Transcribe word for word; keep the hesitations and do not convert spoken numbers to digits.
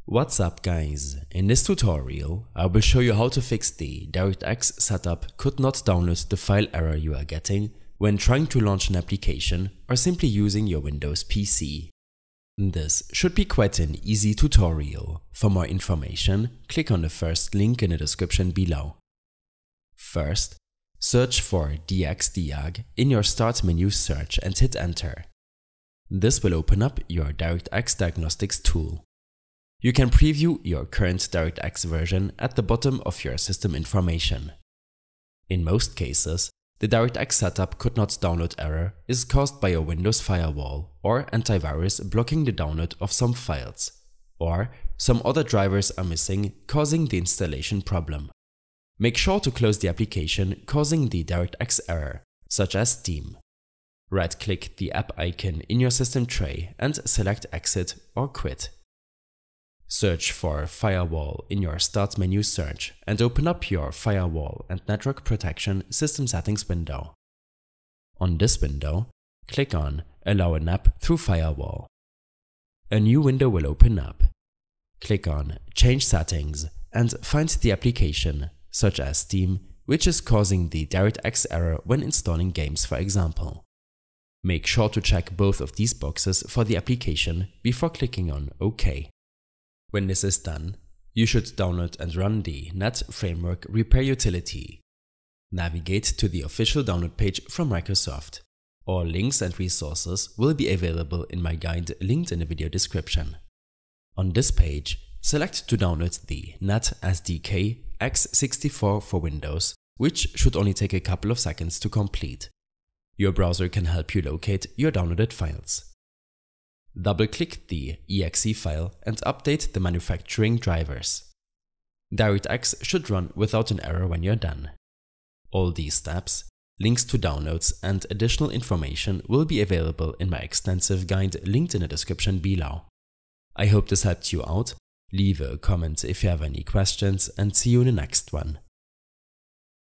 What's up guys, in this tutorial I will show you how to fix the DirectX setup could not download the file error you are getting when trying to launch an application or simply using your Windows P C. This should be quite an easy tutorial. For more information, click on the first link in the description below. First, search for DxDiag in your Start menu search and hit enter. This will open up your DirectX Diagnostics tool. You can preview your current DirectX version at the bottom of your system information. In most cases, the DirectX setup could not download error is caused by a Windows firewall or antivirus blocking the download of some files, or some other drivers are missing causing the installation problem. Make sure to close the application causing the DirectX error, such as Steam. Right-click the app icon in your system tray and select Exit or Quit. Search for Firewall in your Start menu search and open up your Firewall and Network Protection System Settings window. On this window, click on Allow an app through Firewall. A new window will open up. Click on Change Settings and find the application, such as Steam, which is causing the DirectX error when installing games, for example. Make sure to check both of these boxes for the application before clicking on OK. When this is done, you should download and run the Net Framework Repair utility. Navigate to the official download page from Microsoft. All links and resources will be available in my guide linked in the video description. On this page, select to download the Net S D K x sixty-four for Windows, which should only take a couple of seconds to complete. Your browser can help you locate your downloaded files. Double-click the E X E file and update the manufacturing drivers. DirectX should run without an error when you're done. All these steps, links to downloads and additional information will be available in my extensive guide linked in the description below. I hope this helped you out. Leave a comment if you have any questions and see you in the next one.